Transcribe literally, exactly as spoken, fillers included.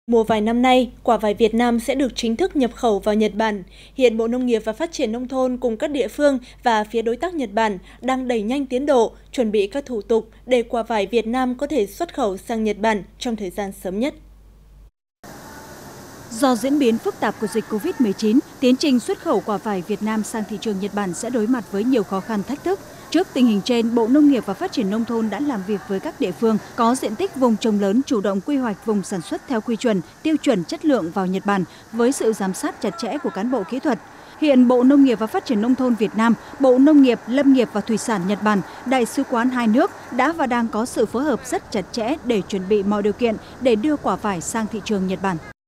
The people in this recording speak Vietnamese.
Mùa vải năm nay, quả vải Việt Nam sẽ được chính thức nhập khẩu vào Nhật Bản. Hiện Bộ Nông nghiệp và Phát triển Nông thôn cùng các địa phương và phía đối tác Nhật Bản đang đẩy nhanh tiến độ, chuẩn bị các thủ tục để quả vải Việt Nam có thể xuất khẩu sang Nhật Bản trong thời gian sớm nhất. Do diễn biến phức tạp của dịch Covid mười chín, tiến trình xuất khẩu quả vải Việt Nam sang thị trường Nhật Bản sẽ đối mặt với nhiều khó khăn thách thức. Trước tình hình trên, Bộ Nông nghiệp và Phát triển Nông thôn đã làm việc với các địa phương có diện tích vùng trồng lớn chủ động quy hoạch vùng sản xuất theo quy chuẩn, tiêu chuẩn chất lượng vào Nhật Bản với sự giám sát chặt chẽ của cán bộ kỹ thuật. Hiện Bộ Nông nghiệp và Phát triển Nông thôn Việt Nam, Bộ Nông nghiệp, Lâm nghiệp và Thủy sản Nhật Bản, Đại sứ quán hai nước đã và đang có sự phối hợp rất chặt chẽ để chuẩn bị mọi điều kiện để đưa quả vải sang thị trường Nhật Bản.